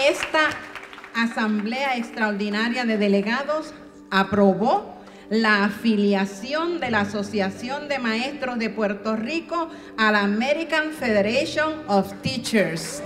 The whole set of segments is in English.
Esta Asamblea Extraordinaria de Delegados aprobó la afiliación de la Asociación de Maestros de Puerto Rico a la American Federation of Teachers.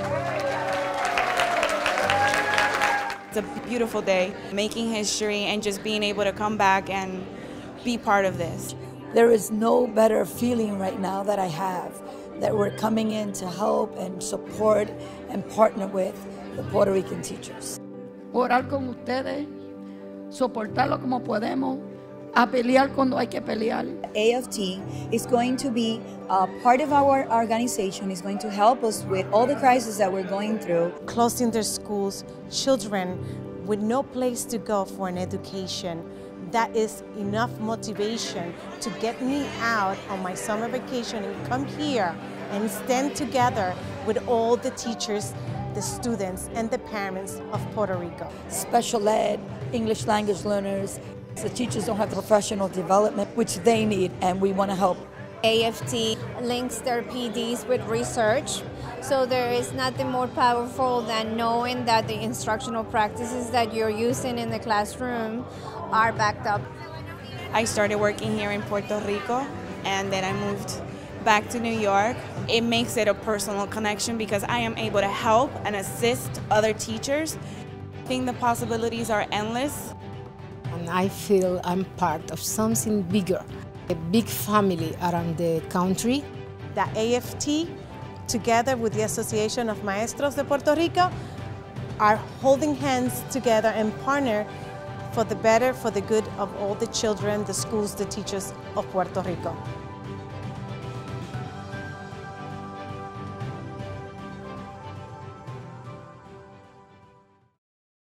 It's a beautiful day, making history and just being able to come back and be part of this. There is no better feeling right now that I have that we're coming in to help and support and partner with the Puerto Rican teachers. Orar con ustedes, soportarlo como podemos, a pelear cuando hay que pelear. AFT is going to be part of our organization, is going to help us with all the crises that we're going through. Closing their schools, children with no place to go for an education. That is enough motivation to get me out on my summer vacation and come here and stand together with all the teachers, the students, and the parents of Puerto Rico. Special ed, English language learners, the teachers don't have the professional development which they need, and we want to help. AFT links their PDs with research, so there is nothing more powerful than knowing that the instructional practices that you're using in the classroom are backed up. I started working here in Puerto Rico and then I moved back to New York. It makes it a personal connection because I am able to help and assist other teachers. I think the possibilities are endless. And I feel I'm part of something bigger, a big family around the country. The AFT, together with the Association of Maestros de Puerto Rico, are holding hands together and partner for the better, for the good of all the children, the schools, the teachers of Puerto Rico.